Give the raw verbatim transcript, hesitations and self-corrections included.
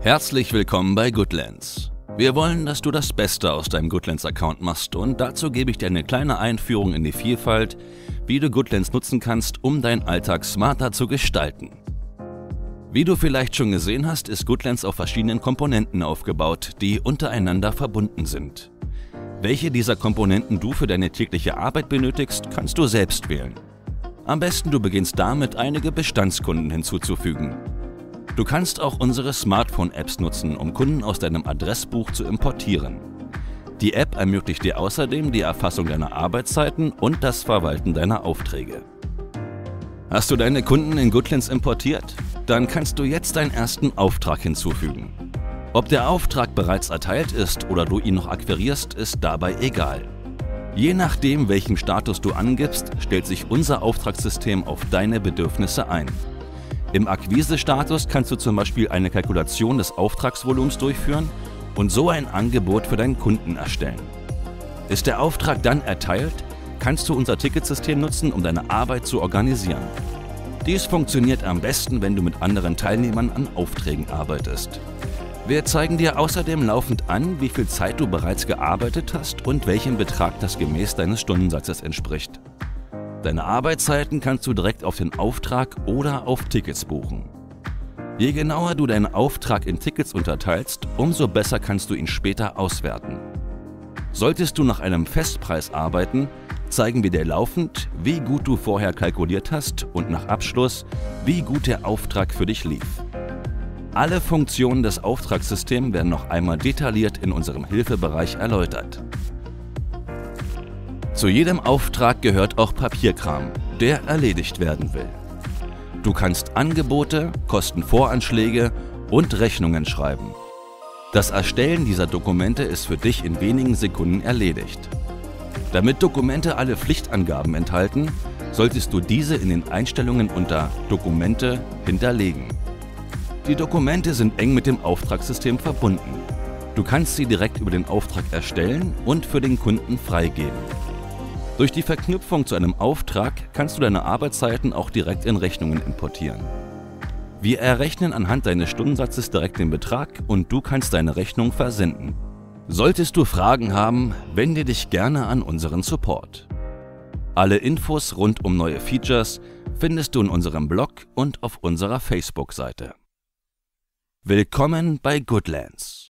Herzlich willkommen bei Goodlands. Wir wollen, dass du das Beste aus deinem Goodlands-Account machst und dazu gebe ich dir eine kleine Einführung in die Vielfalt, wie du Goodlands nutzen kannst, um deinen Alltag smarter zu gestalten. Wie du vielleicht schon gesehen hast, ist Goodlands auf verschiedenen Komponenten aufgebaut, die untereinander verbunden sind. Welche dieser Komponenten du für deine tägliche Arbeit benötigst, kannst du selbst wählen. Am besten du beginnst damit, einige Bestandskunden hinzuzufügen. Du kannst auch unsere Smartphone-Apps nutzen, um Kunden aus deinem Adressbuch zu importieren. Die App ermöglicht dir außerdem die Erfassung deiner Arbeitszeiten und das Verwalten deiner Aufträge. Hast du deine Kunden in Goodlands importiert? Dann kannst du jetzt deinen ersten Auftrag hinzufügen. Ob der Auftrag bereits erteilt ist oder du ihn noch akquirierst, ist dabei egal. Je nachdem, welchen Status du angibst, stellt sich unser Auftragssystem auf deine Bedürfnisse ein. Im Akquise-Status kannst du zum Beispiel eine Kalkulation des Auftragsvolumens durchführen und so ein Angebot für deinen Kunden erstellen. Ist der Auftrag dann erteilt, kannst du unser Ticketsystem nutzen, um deine Arbeit zu organisieren. Dies funktioniert am besten, wenn du mit anderen Teilnehmern an Aufträgen arbeitest. Wir zeigen dir außerdem laufend an, wie viel Zeit du bereits gearbeitet hast und welchem Betrag das gemäß deines Stundensatzes entspricht. Deine Arbeitszeiten kannst du direkt auf den Auftrag oder auf Tickets buchen. Je genauer du deinen Auftrag in Tickets unterteilst, umso besser kannst du ihn später auswerten. Solltest du nach einem Festpreis arbeiten, zeigen wir dir laufend, wie gut du vorher kalkuliert hast und nach Abschluss, wie gut der Auftrag für dich lief. Alle Funktionen des Auftragssystems werden noch einmal detailliert in unserem Hilfebereich erläutert. Zu jedem Auftrag gehört auch Papierkram, der erledigt werden will. Du kannst Angebote, Kostenvoranschläge und Rechnungen schreiben. Das Erstellen dieser Dokumente ist für dich in wenigen Sekunden erledigt. Damit Dokumente alle Pflichtangaben enthalten, solltest du diese in den Einstellungen unter Dokumente hinterlegen. Die Dokumente sind eng mit dem Auftragssystem verbunden. Du kannst sie direkt über den Auftrag erstellen und für den Kunden freigeben. Durch die Verknüpfung zu einem Auftrag kannst du deine Arbeitszeiten auch direkt in Rechnungen importieren. Wir errechnen anhand deines Stundensatzes direkt den Betrag und du kannst deine Rechnung versenden. Solltest du Fragen haben, wende dich gerne an unseren Support. Alle Infos rund um neue Features findest du in unserem Blog und auf unserer Facebook-Seite. Willkommen bei Goodlands.